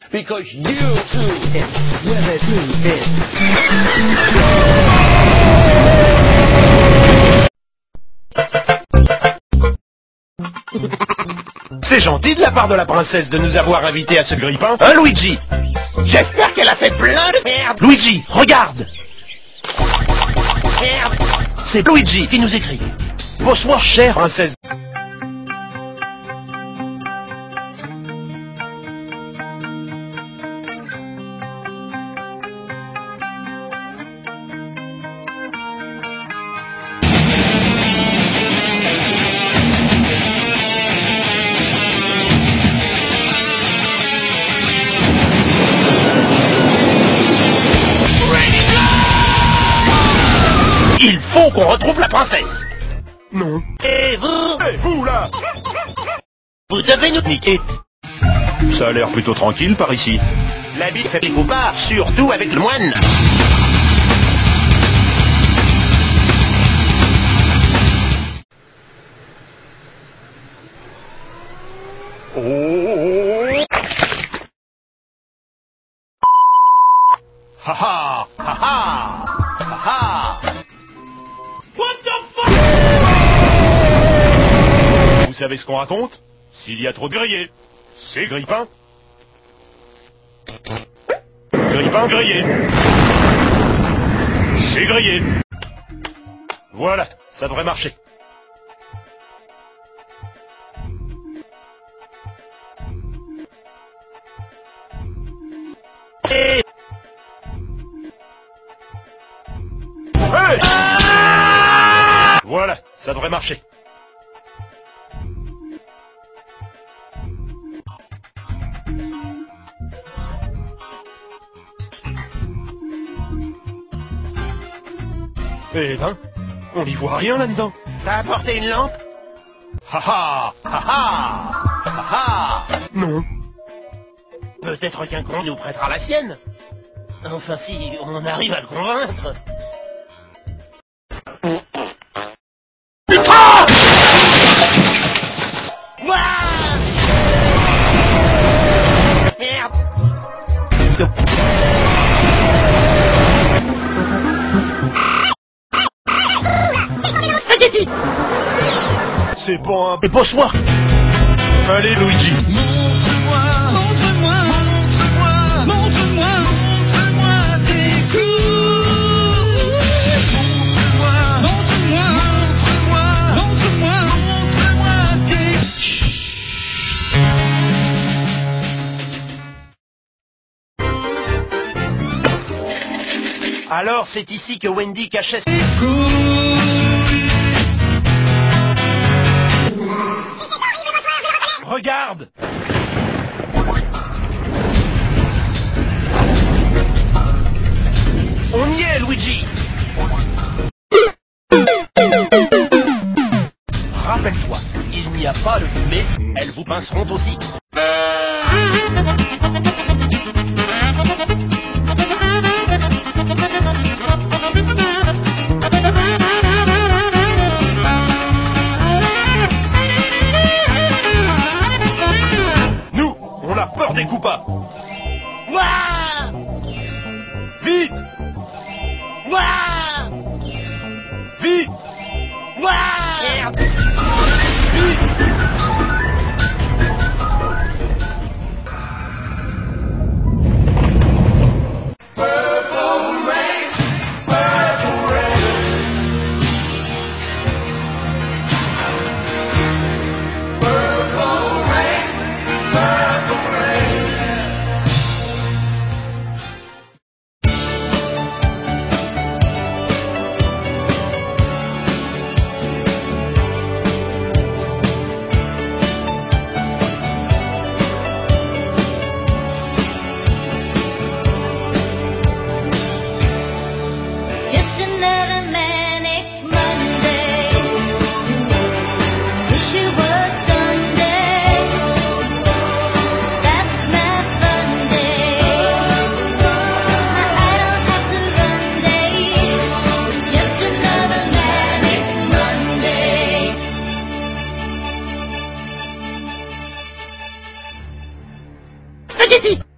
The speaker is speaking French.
Because you too is where the truth is. C'est gentil de la part de la princesse de nous avoir invités à ce grippin, hein Luigi? J'espère qu'elle a fait plein de merde. Luigi, regarde! Merde. C'est Luigi qui nous écrit. Bonsoir, chère princesse. Il faut qu'on retrouve la princesse. Non. Et vous? Et vous, là? Vous devez nous niquer. Ça a l'air plutôt tranquille par ici. La bite fait des coupards, surtout avec le moine. Oh! Ha ha! Ha ha! Ha ha! What the fuck? Vous savez ce qu'on raconte? S'il y a trop de grillés, c'est grippin. Grippin grillé. C'est grillé. Voilà, ça devrait marcher. Et... Hey! Voilà, ça devrait marcher. Eh ben, on n'y voit rien là-dedans. T'as apporté une lampe? Ha ha! Ha ha! Ha ha! Non. Peut-être qu'un con nous prêtera la sienne. Enfin, si on arrive à le convaincre. Ah! Ouah! Merde! Spaghetti! C'est pas un... Et bonsoir! Allez, Luigi. Montre-moi tes coups. Montre-moi tes... Alors, c'est ici que Wendy cachait... Regarde! On y est, Luigi! Rappelle-toi, il n'y a pas de fumée, elles vous pinceront aussi. Nous, on a peur des coupas. Ouah! Vite! Ouah! Vite! Ouah! Merde! Vite! Just another manic Monday. Wish it was Sunday. That's my fun day. I don't have to run day. Just another manic Monday. Spaghetti!